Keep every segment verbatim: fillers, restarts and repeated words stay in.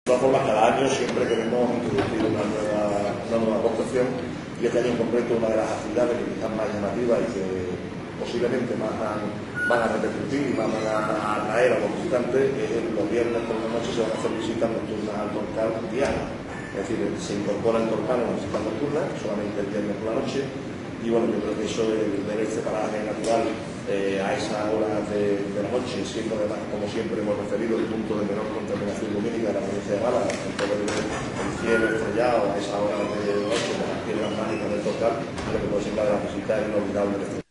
De todas formas, cada año siempre queremos introducir una nueva, una nueva aportación, y este año en concreto una de las actividades que quizás más llamativas y que posiblemente más van, van a repercutir y más van a atraer a los visitantes es el, los viernes por la noche se van a hacer visitas nocturnas al Torcal diarias. Es decir, se incorpora el Torcal a una visita nocturna, solamente el viernes por la noche, y bueno, yo creo que eso de ver este paraje natural eh, a esa hora de, de la noche, siendo además, como siempre hemos referido, el punto de menor contaminación lumínica de la provincia de Málaga, el poder ver el cielo estrellado a esa hora de la noche con las piedras mágicas del Torcal, lo que puede ser la de la visita es inolvidable de este.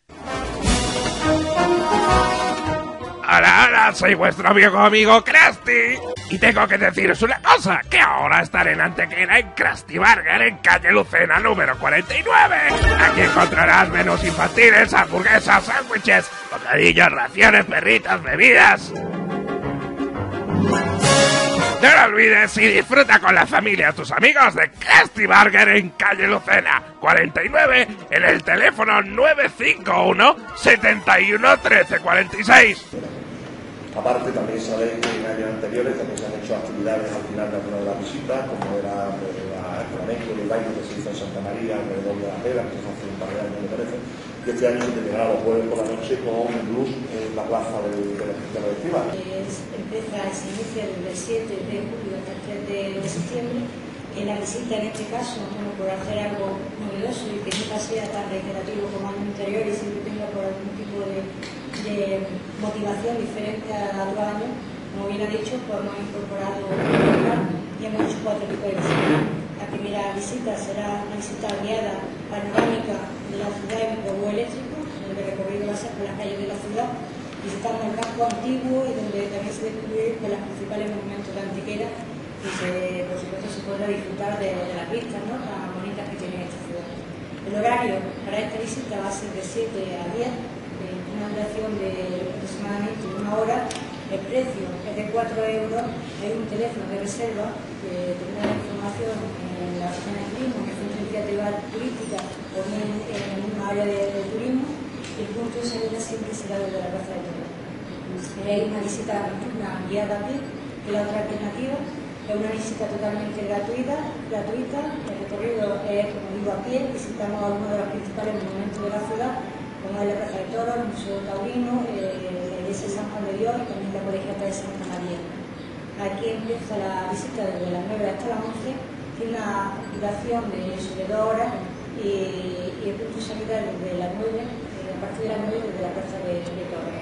Hola, hola, soy vuestro amigo amigo Krusty. Y tengo que deciros una cosa, que ahora estaré en Antequera en Krusty Burger en calle Lucena número cuarenta y nueve. Aquí encontrarás menús infantiles, hamburguesas, sándwiches, bocadillos, raciones, perritas, bebidas. No lo olvides y disfruta con la familia, tus amigos de Krusty Burger en calle Lucena cuarenta y nueve en el teléfono nueve cinco uno, siete uno, trece cuarenta y seis. Aparte, también sabéis que en años anteriores también se han hecho actividades al final de alguna de las visitas, como era pues, la, el flamenco y el baile que se hizo en Santa María alrededor de las velas, que se hace un par de años me parece, y este año se terminará los jueves por la noche con un blues en la plaza del, del Hospital de Estiva. Empieza, se inicia desde el siete de julio hasta el tres de septiembre. En la visita, en este caso, bueno, por hacer algo novedoso y que nunca sea tan reiterativo como año anterior y siempre tenga por algún tipo de, de motivación diferente a otro año, como bien ha dicho, pues hemos incorporado y hemos hecho cuatro tipos de visitas. La primera visita será una visita guiada panorámica de la ciudad en microbús eléctrico, donde el recorrido va a ser por las calles de la ciudad, visitando el casco antiguo y donde también se descubren los principales monumentos de Antequera. Y se, por supuesto se podrá disfrutar de, de las vistas, ¿no?, tan bonitas que tiene esta ciudad. El horario para esta visita va a ser de siete a diez, de una duración de aproximadamente una hora. El precio es de cuatro euros, hay un teléfono de reserva que tendrá la información en la oficina de turismo, en el Centro de Iniciativa Turística o en, en el mismo área de, de turismo, y el punto de salida siempre será desde la Plaza de Toros. Hay una visita nocturna guiada a pie, que es la otra alternativa. Es una visita totalmente gratuita, gratuita. El recorrido es, como digo, a pie. Visitamos algunos de los principales monumentos de la ciudad, como es la Plaza de Toros, el Museo Taurino, eh, la Iglesia de San Juan de Dios y también la Colegiata de Santa María. Aquí empieza la visita desde las nueve hasta las once, tiene una duración de sobre dos horas y, y el punto de salida desde las nueve, eh, a partir de las nueve desde la Plaza de, de Toros.